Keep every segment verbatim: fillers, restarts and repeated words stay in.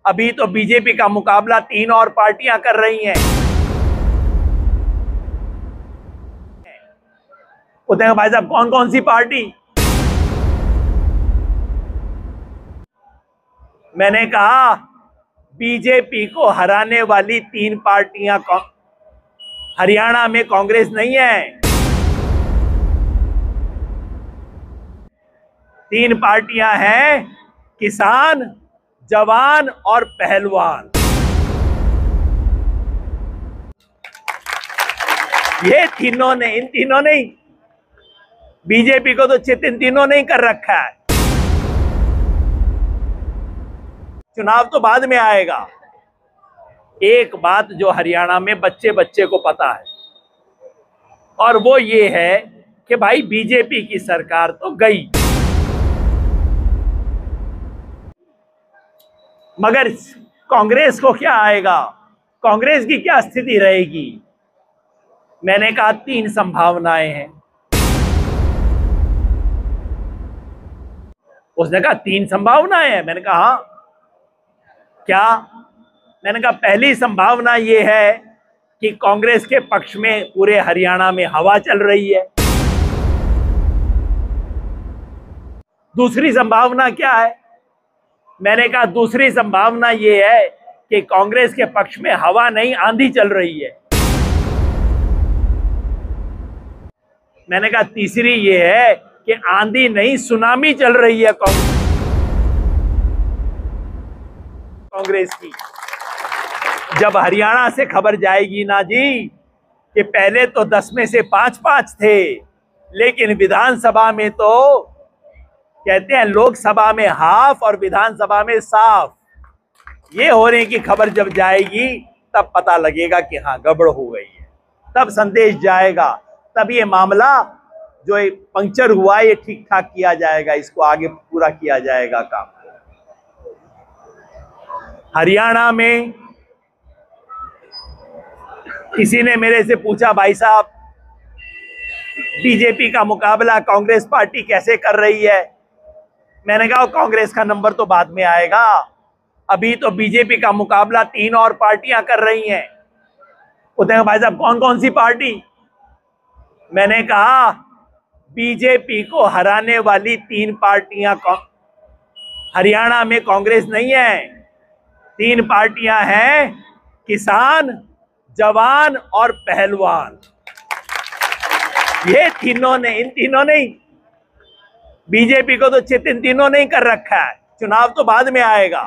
अभी तो बीजेपी का मुकाबला तीन और पार्टियां कर रही हैं। पूछते हैं भाई साहब कौन कौन सी पार्टी? मैंने कहा बीजेपी को हराने वाली तीन पार्टियां हरियाणा में कांग्रेस नहीं है। तीन पार्टियां हैं किसान, जवान और पहलवान। ये तीनों ने, इन तीनों ने, बीजेपी को तो चित इन तीनों ने ही कर रखा है। चुनाव तो बाद में आएगा। एक बात जो हरियाणा में बच्चे बच्चे को पता है और वो ये है कि भाई बीजेपी की सरकार तो गई, मगर कांग्रेस को क्या आएगा, कांग्रेस की क्या स्थिति रहेगी? मैंने कहा तीन संभावनाएं हैं। उसने कहा तीन संभावनाएं हैं। मैंने कहा हाँ, क्या? मैंने कहा पहली संभावना यह है कि कांग्रेस के पक्ष में पूरे हरियाणा में हवा चल रही है। दूसरी संभावना क्या है? मैंने कहा दूसरी संभावना यह है कि कांग्रेस के पक्ष में हवा नहीं, आंधी चल रही है। मैंने कहा तीसरी यह है कि आंधी नहीं, सुनामी चल रही है कांग्रेस की। जब हरियाणा से खबर जाएगी ना जी कि पहले तो दस में से पांच पांच थे, लेकिन विधानसभा में तो कहते हैं लोकसभा में हाफ और विधानसभा में साफ, ये होने की खबर जब जाएगी तब पता लगेगा कि हाँ गड़बड़ हो गई है। तब संदेश जाएगा, तब ये मामला जो पंक्चर हुआ ये ठीक ठाक किया जाएगा, इसको आगे पूरा किया जाएगा काम। हरियाणा में किसी ने मेरे से पूछा, भाई साहब बीजेपी का मुकाबला कांग्रेस पार्टी कैसे कर रही है? मैंने कहा कांग्रेस का नंबर तो बाद में आएगा, अभी तो बीजेपी का मुकाबला तीन और पार्टियां कर रही हैं। पूछते हैं भाई साहब कौन कौन सी पार्टी? मैंने कहा बीजेपी को हराने वाली तीन पार्टियां हरियाणा में कांग्रेस नहीं है। तीन पार्टियां हैं किसान, जवान और पहलवान। ये तीनों ने, इन तीनों ने, बीजेपी को तो चित इन तीनों ने ही कर रखा है। चुनाव तो बाद में आएगा।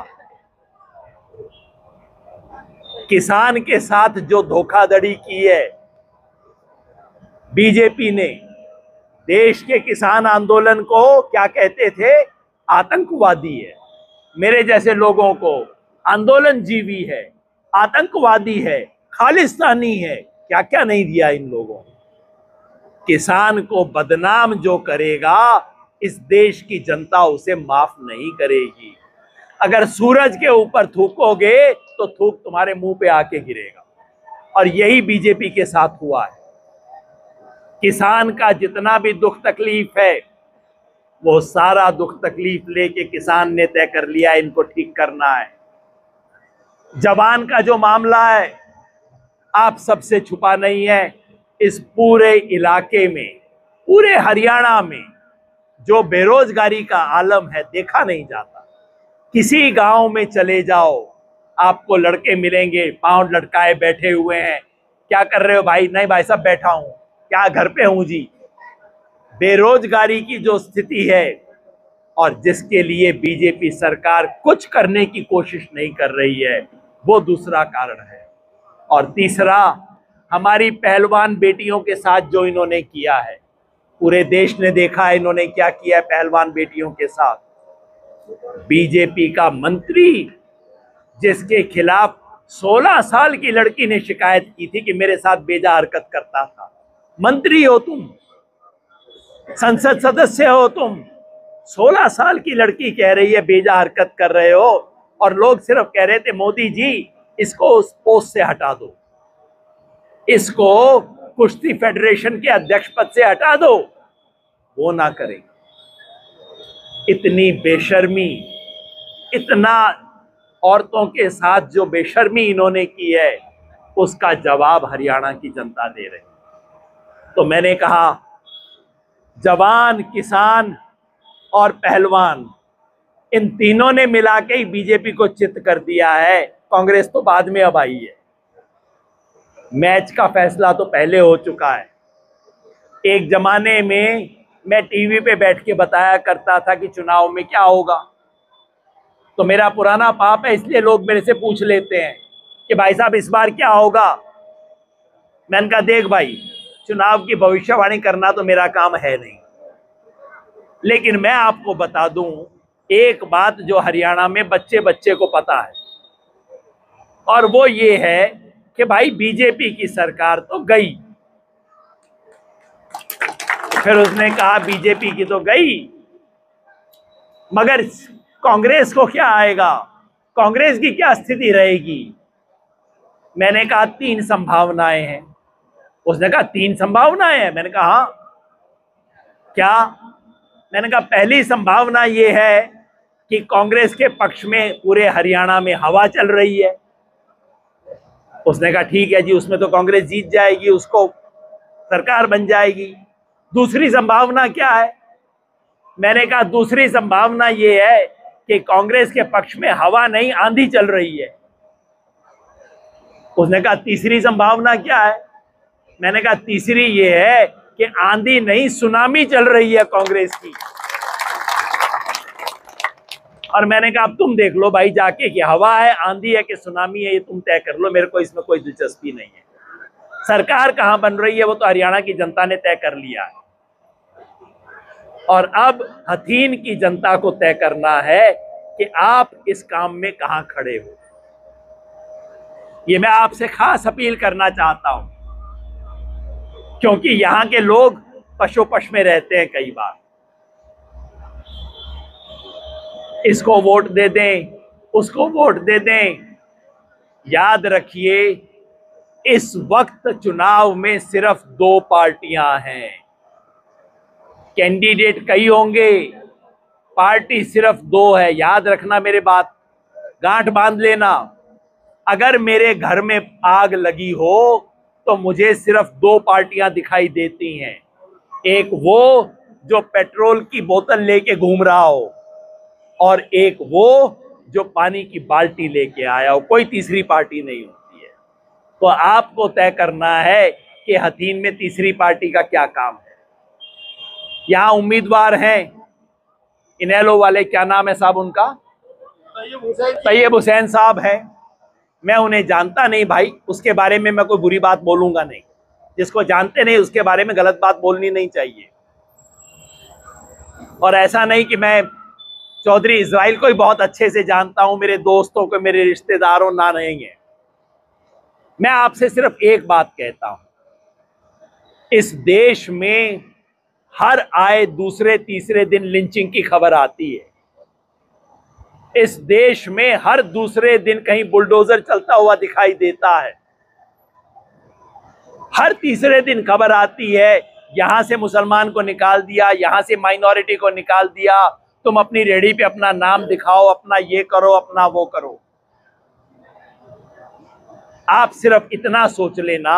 किसान के साथ जो धोखाधड़ी की है बीजेपी ने, देश के किसान आंदोलन को क्या कहते थे? आतंकवादी है। मेरे जैसे लोगों को आंदोलन जीवी है, आतंकवादी है, खालिस्तानी है, क्या क्या नहीं दिया इन लोगों ने। किसान को बदनाम जो करेगा इस देश की जनता उसे माफ नहीं करेगी। अगर सूरज के ऊपर थूकोगे तो थूक तुम्हारे मुंह पे आके गिरेगा, और यही बीजेपी के साथ हुआ है। किसान का जितना भी दुख तकलीफ है वो सारा दुख तकलीफ लेके किसान ने तय कर लिया इनको ठीक करना है। जवान का जो मामला है आप सबसे छुपा नहीं है, इस पूरे इलाके में, पूरे हरियाणा में जो बेरोजगारी का आलम है देखा नहीं जाता। किसी गांव में चले जाओ आपको लड़के मिलेंगे पांव लटकाए बैठे हुए हैं। क्या कर रहे हो भाई? नहीं भाई साहब बैठा हूं। क्या घर पे हूं जी। बेरोजगारी की जो स्थिति है और जिसके लिए बीजेपी सरकार कुछ करने की कोशिश नहीं कर रही है वो दूसरा कारण है। और तीसरा, हमारी पहलवान बेटियों के साथ जो इन्होंने किया है, पूरे देश ने देखा है इन्होंने क्या किया है पहलवान बेटियों के साथ। बीजेपी का मंत्री जिसके खिलाफ सोलह साल की लड़की ने शिकायत की थी कि मेरे साथ बेजा हरकत करता था, मंत्री हो तुम, संसद सदस्य हो तुम, सोलह साल की लड़की कह रही है बेजा हरकत कर रहे हो, और लोग सिर्फ कह रहे थे मोदी जी इसको उस पोस्ट से हटा दो, इसको कुश्ती फेडरेशन के अध्यक्ष पद से हटा दो। वो ना करेंगे। इतनी बेशर्मी, इतना औरतों के साथ जो बेशर्मी इन्होंने की है उसका जवाब हरियाणा की जनता दे रही है। तो मैंने कहा, जवान, किसान और पहलवान, इन तीनों ने मिला के ही बीजेपी को चित कर दिया है। कांग्रेस तो बाद में अब आई है। मैच का फैसला तो पहले हो चुका है। एक जमाने में मैं टीवी पे बैठ के बताया करता था कि चुनाव में क्या होगा, तो मेरा पुराना पाप है, इसलिए लोग मेरे से पूछ लेते हैं कि भाई साहब इस बार क्या होगा। मैंने कहा, देख भाई, चुनाव की भविष्यवाणी करना तो मेरा काम है नहीं, लेकिन मैं आपको बता दूं एक बात जो हरियाणा में बच्चे बच्चे को पता है, और वो ये है कि भाई बीजेपी की सरकार तो गई। फिर उसने कहा बीजेपी की तो गई, मगर कांग्रेस को क्या आएगा, कांग्रेस की क्या स्थिति रहेगी। मैंने कहा तीन संभावनाएं हैं। उसने कहा तीन संभावनाएं हैं। मैंने कहा हाँ, क्या? मैंने कहा पहली संभावना ये है कि कांग्रेस के पक्ष में पूरे हरियाणा में हवा चल रही है। उसने कहा ठीक है जी, उसमें तो कांग्रेस जीत जाएगी, उसको सरकार बन जाएगी। दूसरी संभावना क्या है? मैंने कहा दूसरी संभावना ये है कि कांग्रेस के पक्ष में हवा नहीं, आंधी चल रही है। उसने कहा तीसरी संभावना क्या है? मैंने कहा तीसरी ये है कि आंधी नहीं, सुनामी चल रही है कांग्रेस की। और मैंने कहा अब तुम देख लो भाई जाके कि हवा है, आंधी है कि सुनामी है, ये तुम तय कर लो, मेरे को इसमें कोई दिलचस्पी नहीं है। सरकार कहां बन रही है वो तो हरियाणा की जनता ने तय कर लिया है, और अब हथीन की जनता को तय करना है कि आप इस काम में कहां खड़े हो। ये मैं आपसे खास अपील करना चाहता हूं, क्योंकि यहां के लोग पशुपश में रहते हैं कई बार। इसको वोट दे दें, उसको वोट दे दें। याद रखिए, इस वक्त चुनाव में सिर्फ दो पार्टियां हैं। कैंडिडेट कई होंगे, पार्टी सिर्फ दो है। याद रखना मेरे बात, गांठ बांध लेना। अगर मेरे घर में आग लगी हो तो मुझे सिर्फ दो पार्टियां दिखाई देती हैं। एक वो जो पेट्रोल की बोतल लेके घूम रहा हो, और एक वो जो पानी की बाल्टी लेके आया हो। कोई तीसरी पार्टी नहीं होती है। तो आपको तय करना है कि हथीन में तीसरी पार्टी का क्या काम है। यहां उम्मीदवार हैं इनेलो वाले, क्या नाम है साहब उनका? तैयब हुसैन साहब हैं। मैं उन्हें जानता नहीं भाई, उसके बारे में मैं कोई बुरी बात बोलूंगा नहीं। जिसको जानते नहीं उसके बारे में गलत बात बोलनी नहीं चाहिए। और ऐसा नहीं कि मैं चौधरी इजराइल को ही बहुत अच्छे से जानता हूं, मेरे दोस्तों को, मेरे रिश्तेदारों, ना नहीं है। मैं आपसे सिर्फ एक बात कहता हूं, इस देश में हर आए दूसरे तीसरे दिन लिंचिंग की खबर आती है। इस देश में हर दूसरे दिन कहीं बुलडोजर चलता हुआ दिखाई देता है। हर तीसरे दिन खबर आती है, यहां से मुसलमान को निकाल दिया, यहां से माइनॉरिटी को निकाल दिया, तुम अपनी रेडी पे अपना नाम दिखाओ, अपना ये करो, अपना वो करो। आप सिर्फ इतना सोच लेना,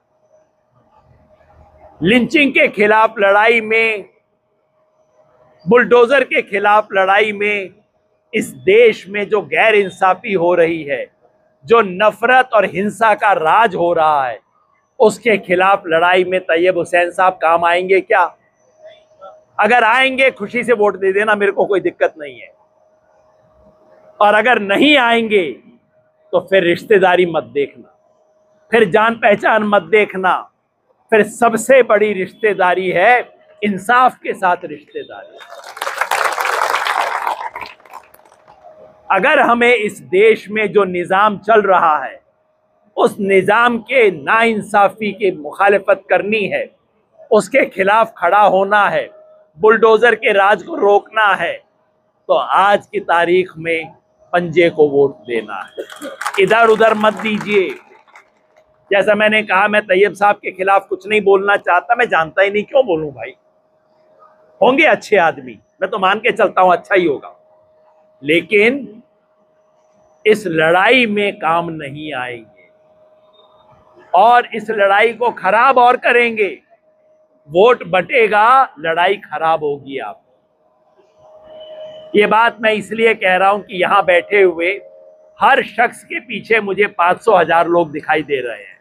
लिंचिंग के खिलाफ लड़ाई में, बुलडोजर के खिलाफ लड़ाई में, इस देश में जो गैर इंसाफी हो रही है, जो नफरत और हिंसा का राज हो रहा है, उसके खिलाफ लड़ाई में तैयब हुसैन साहब काम आएंगे क्या? अगर आएंगे खुशी से वोट दे देना, मेरे को कोई दिक्कत नहीं है। और अगर नहीं आएंगे तो फिर रिश्तेदारी मत देखना, फिर जान पहचान मत देखना। फिर सबसे बड़ी रिश्तेदारी है इंसाफ के साथ रिश्तेदारी। अगर हमें इस देश में जो निजाम चल रहा है उस निजाम के नाइंसाफी की मुखालिफत करनी है, उसके खिलाफ खड़ा होना है, बुलडोजर के राज को रोकना है, तो आज की तारीख में पंजे को वोट देना है। इधर उधर मत दीजिए। जैसा मैंने कहा, मैं तैयब साहब के खिलाफ कुछ नहीं बोलना चाहता, मैं जानता ही नहीं क्यों बोलूं भाई। होंगे अच्छे आदमी, मैं तो मान के चलता हूं अच्छा ही होगा, लेकिन इस लड़ाई में काम नहीं आएंगे और इस लड़ाई को खराब और करेंगे। वोट बटेगा, लड़ाई खराब होगी। आप ये बात मैं इसलिए कह रहा हूं कि यहां बैठे हुए हर शख्स के पीछे मुझे पांच सौ हजार लोग दिखाई दे रहे हैं।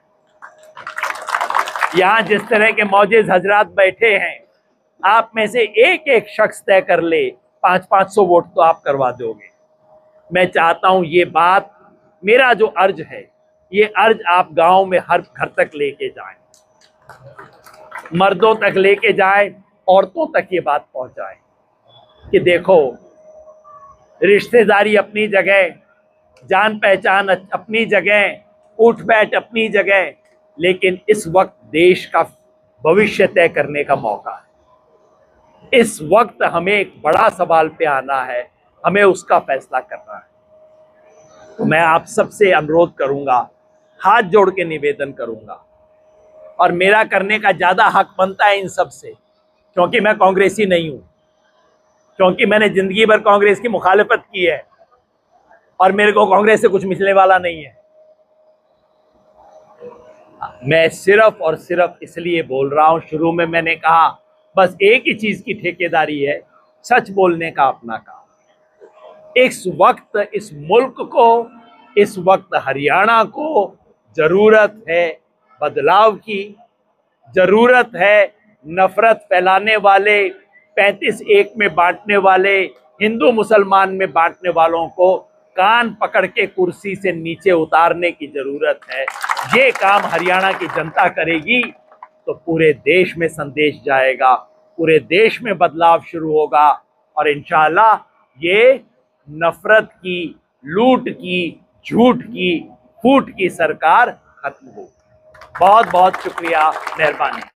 यहां जिस तरह के मौजिज हजरात बैठे हैं, आप में से एक एक शख्स तय कर ले, पांच पांच सौ वोट तो आप करवा दोगे। मैं चाहता हूं ये बात, मेरा जो अर्ज है, ये अर्ज आप गांव में हर घर तक लेके जाएं, मर्दों तक लेके जाएं, औरतों तक ये बात पहुंचाएं कि देखो, रिश्तेदारी अपनी जगह, जान पहचान अपनी जगह, उठ बैठ अपनी जगह, लेकिन इस वक्त देश का भविष्य तय करने का मौका है। इस वक्त हमें एक बड़ा सवाल पे आना है, हमें उसका फैसला करना है। तो मैं आप सबसे अनुरोध करूंगा, हाथ जोड़ के निवेदन करूंगा, और मेरा करने का ज्यादा हक बनता है इन सब से, क्योंकि मैं कांग्रेसी नहीं हूं, क्योंकि मैंने जिंदगी भर कांग्रेस की मुखालिफत की है और मेरे को कांग्रेस से कुछ मिलने वाला नहीं है। मैं सिर्फ और सिर्फ इसलिए बोल रहा हूं, शुरू में मैंने कहा बस एक ही चीज की ठेकेदारी है, सच बोलने का अपना काम। इस वक्त इस मुल्क को, इस वक्त हरियाणा को जरूरत है बदलाव की, जरूरत है नफरत फैलाने वाले, पैंतीस एक में बांटने वाले, हिंदू मुसलमान में बांटने वालों को कान पकड़ के कुर्सी से नीचे उतारने की जरूरत है। ये काम हरियाणा की जनता करेगी तो पूरे देश में संदेश जाएगा, पूरे देश में बदलाव शुरू होगा और इंशाअल्लाह ये नफरत की, लूट की, झूठ की, फूट की सरकार खत्म होगी। बहुत बहुत शुक्रिया, मेहरबानी।